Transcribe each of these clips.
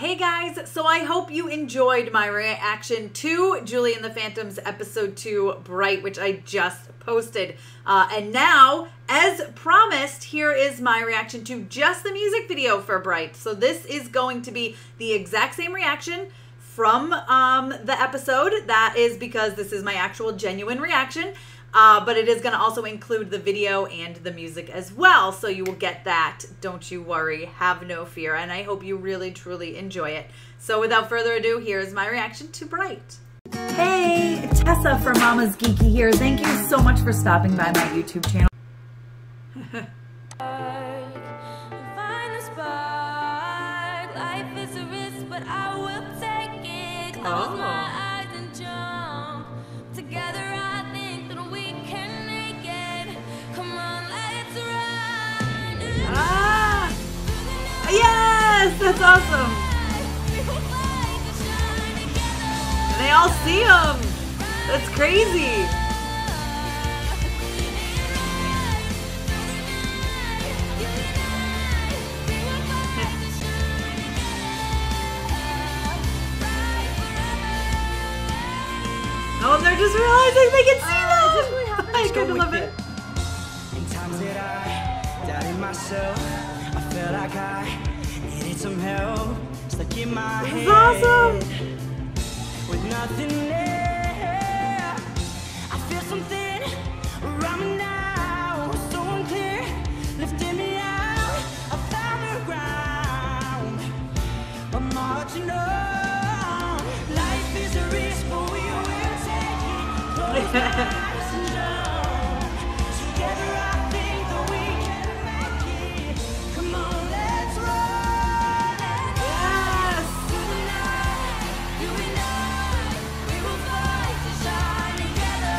Hey guys, so I hope you enjoyed my reaction to Julie and the Phantoms episode 2 Bright, which I just posted. And now, as promised, here is my reaction to just the music video for Bright. So this is going to be the exact same reaction from the episode. That is because this is my actual genuine reaction. But it is going to also include the video and the music as well. So you will get that. Don't you worry. Have no fear. And I hope you really, truly enjoy it. So without further ado, here's my reaction to Bright. Hey, Tessa from Mama's Geeky here. Thank you so much for stopping by my YouTube channel. Yes, that's awesome. And they all see him. That's crazy. Oh, they're just realizing they can see them. I couldn't love it. In times that I doubted myself, I felt like I needed some help. Stuck in my head, awesome. With nothing there. I feel something around me now, so unclear, lifting me out. I found the ground. I'm marching on. Life is a risk, but we will take it. Close my eyes and jump. Together I think that we can make it. Come on, let's run. Yes. Tonight, you and I, we will fight to shine together.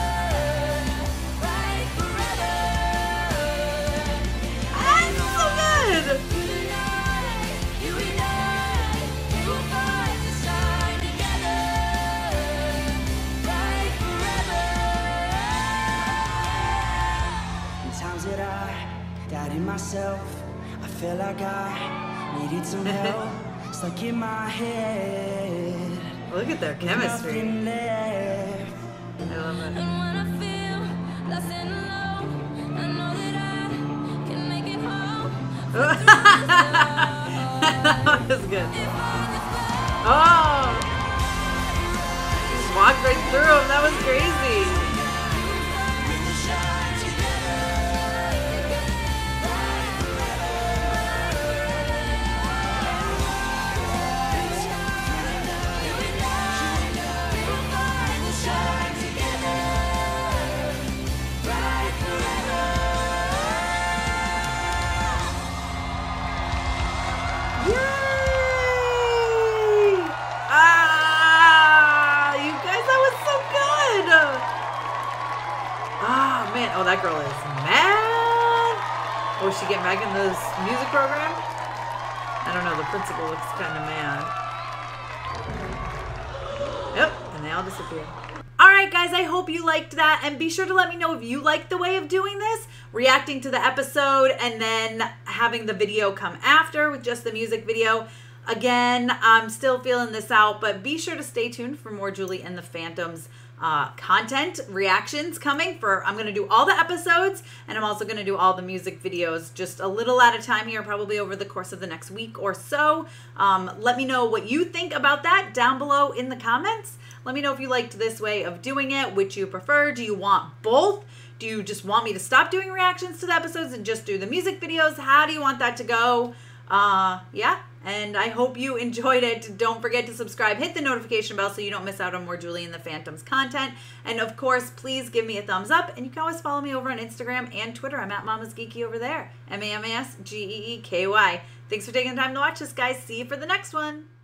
Fight forever. That's so good. Tonight, you and I, we will fight to shine together. Fight forever. In times that I doubted myself, I felt like I needed some help. Stuck in my head. Look at their chemistry. Nothing left. I love it. And when I feel lost and alone, I know that I can make it home. That was good. Oh! Just walked right through him. That was crazy. Yay! Ah! You guys, that was so good! Ah, man. Oh, that girl is mad. Oh, she get back in this music program? I don't know. The principal looks kind of mad. Yep, and they all disappear. Alright guys, I hope you liked that, and be sure to let me know if you liked the way of doing this, reacting to the episode and then having the video come after with just the music video. Again, I'm still feeling this out, but be sure to stay tuned for more Julie and the Phantoms content, reactions coming for, I'm going to do all the episodes, and I'm also going to do all the music videos just a little at a time here, probably over the course of the next week or so. Let me know what you think about that down below in the comments. Let me know if you liked this way of doing it, which you prefer. Do you want both? Do you just want me to stop doing reactions to the episodes and just do the music videos? How do you want that to go? Yeah, and I hope you enjoyed it. Don't forget to subscribe, hit the notification bell so you don't miss out on more Julie and the Phantoms content. And of course, please give me a thumbs up, and you can always follow me over on Instagram and Twitter. I'm at Mama's Geeky over there, MAMASGEEKY. Thanks for taking the time to watch this, guys. See you for the next one.